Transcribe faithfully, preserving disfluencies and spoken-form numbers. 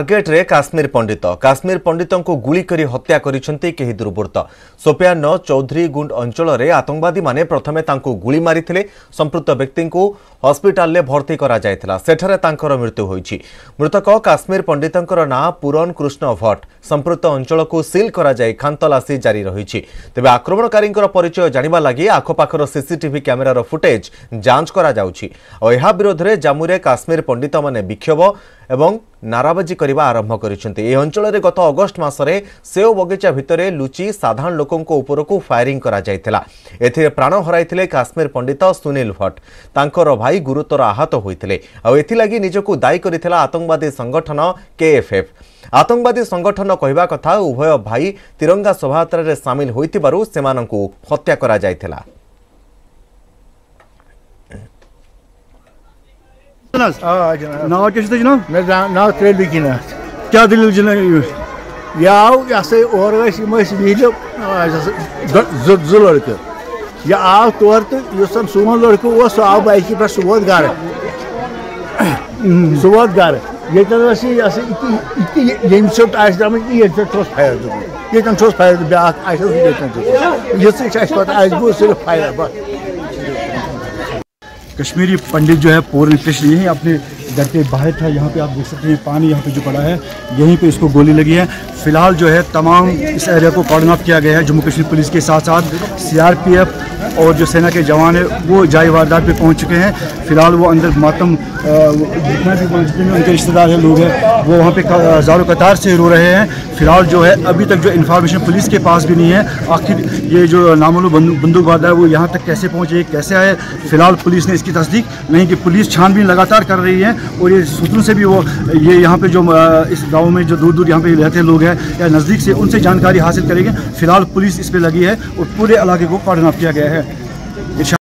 Market रे काश्मीर पंडित काश्मीर पंडित को गुली करी हत्या करिसेंती केही दुर्बृत्त सोपियान चौधरी गुंड अंचल रे आतंकवादी माने प्रथमे तांको गुली मारिथिले। संपृक्त व्यक्ति को हॉस्पिटल ले भर्ती करा जायथिला, सेठारे तांकर मृत्यु होईछि। मृतक काश्मीर पंडितंकर ना पूरन कृष्ण भट्ट। संपृक्त अंचल को सील करा जाय खानतलासी जारी रहिछि। तेबे आक्रमणकारींकर परिचय जानिबा लागि आखपाखर सीसीटीवी कैमेरार फुटेज जांच करा जाउछि। और एहा विरोध रे जम्मू रे काश्मीर पंडित माने विक्षोभ एवं नाराबाजी करने आरंभ करिसेंती। ए अंचल रे गत अगस्ट मासरे सेव बगीचा भितरे लुचि साधारण लोकंको उपरकू फायरिंग करा जायथिला। एथिरे प्राण हराइथिले काश्मीर पंडित सुनील भट्ट। तांकर भाई गुरुतर आहत होइथिले। आ एथिलागी निजको दायी करिथिला आतंकवादी संगठन केएफएफ। आतंकवादी संगठन कहवा कथा उभय भाई तिरंगा शोभायात्रा रे शामिल होइतिबारु सेमानंकु हत्या करा जायथिला। नाव क्या जनाब? मेरा नाव त्रेली कीनाथ। क्या दलील जनाब? यह ये और व्हील जो लड़के यह आव तौर तो सोन लड़के सह आव बाइक पे सह वोत गर सह वोत गर ये सोट आमत ये फायर दुबत ये फायर ब्या ये सिर्फ फायर बस। कश्मीरी पंडित जो है पूर्ण इंटरेस्ट नहीं है, अपने घर के बाहर था। यहाँ पे आप देख सकते हैं पानी यहाँ पे जो पड़ा है, यहीं पे इसको गोली लगी है। फिलहाल जो है तमाम इस एरिया को कॉर्डन ऑफ किया गया है। जम्मू कश्मीर पुलिस के साथ साथ सीआरपीएफ और जो सेना के जवान है वो जाय वारदात पे पहुँच चुके हैं। फिलहाल वो अंदर मातम जितना भी जितने भी उनके रिश्तेदार हैं लोग हैं वो वहाँ पे हज़ारों कतार से रो रहे हैं। फिलहाल जो है अभी तक जो इन्फॉर्मेशन पुलिस के पास भी नहीं है आखिर ये जो नामालूम बंदूकबाज है वो यहाँ तक कैसे पहुँचे, कैसे आए। फिलहाल पुलिस ने इसकी तस्दीक नहीं कि पुलिस छानबीन लगातार कर रही है। और ये सूत्रों से भी वो ये यहाँ पे जो इस गांव में जो दूर दूर यहाँ पे रहते लोग हैं या नज़दीक से उनसे जानकारी हासिल करेंगे। फिलहाल पुलिस इस पे लगी है और पूरे इलाके को कॉर्डन ऑफ किया गया है।